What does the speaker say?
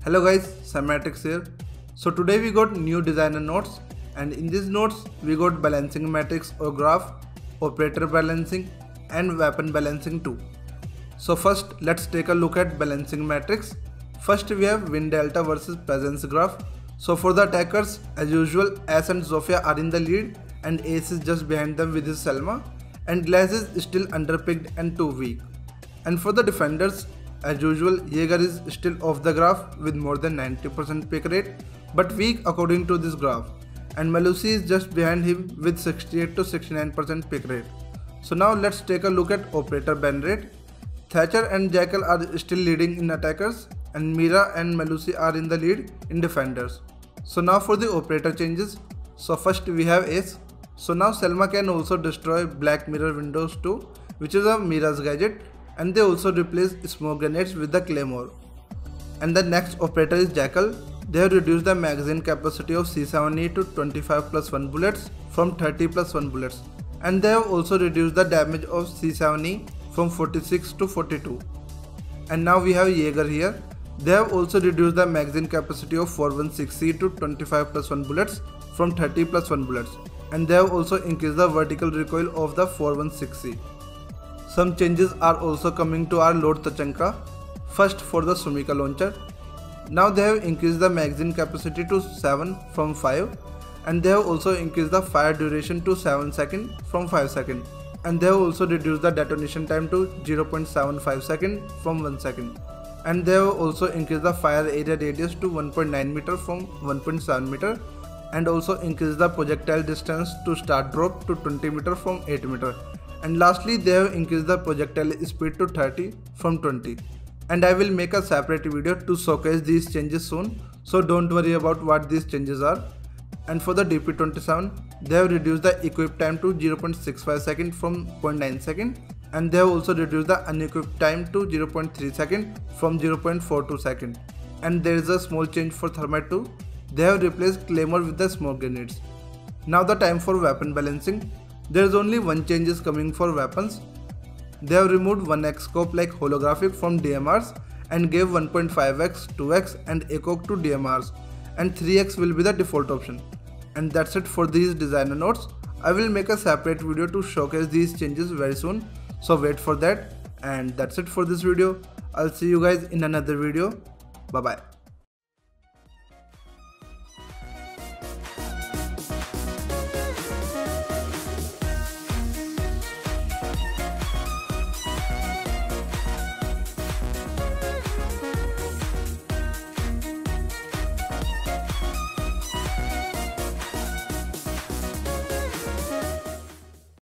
Hello guys, Cymatrix here. So today we got new designer notes, and in these notes we got balancing matrix or graph, operator balancing and weapon balancing too. So first let's take a look at balancing matrix. First we have win delta versus presence graph. So for the attackers, as usual, Ace and Zofia are in the lead and Ace is just behind them with his Selma, and Glass is still underpicked and too weak. And for the defenders, as usual, Jaeger is still off the graph with more than 90% pick rate, but weak according to this graph, and Melusi is just behind him with 68 to 69% pick rate. So now let's take a look at operator ban rate. Thatcher and Jackal are still leading in attackers, and Mira and Melusi are in the lead in defenders. So now for the operator changes. So first we have Ace. So now Selma can also destroy Black Mirror Windows too, which is a Mira's gadget, and they also replace smoke grenades with the Claymore. And the next operator is Jackal. They have reduced the magazine capacity of C7E to 25 plus 1 bullets from 30 plus 1 bullets, and they have also reduced the damage of C7E from 46 to 42. And now we have Jaeger here. They have also reduced the magazine capacity of 416C to 25 plus 1 bullets from 30 plus 1 bullets, and they have also increased the vertical recoil of the 416C. Some changes are also coming to our Lord Tachanka. First for the Sumika launcher. Now they have increased the magazine capacity to 7 from 5, and they have also increased the fire duration to 7 seconds from 5 seconds, and they have also reduced the detonation time to 0.75 seconds from 1 second, and they have also increased the fire area radius to 1.9 meter from 1.7 meter, and also increased the projectile distance to start drop to 20 meter from 8 meter. And lastly, they have increased the projectile speed to 30 from 20. And I will make a separate video to showcase these changes soon, so don't worry about what these changes are. And for the DP27, they have reduced the equip time to 0.65 seconds from 0.9 seconds, and they have also reduced the unequipped time to 0.3 seconds from 0.42 seconds. And there is a small change for Thermite too. They have replaced Claymore with the smoke grenades. Now the time for weapon balancing. There is only one change is coming for weapons. They have removed 1x scope like holographic from DMRs and gave 1.5x, 2x and ACOG to DMRs, and 3x will be the default option. And that's it for these designer notes. I will make a separate video to showcase these changes very soon, so wait for that. And that's it for this video. I'll see you guys in another video. Bye bye.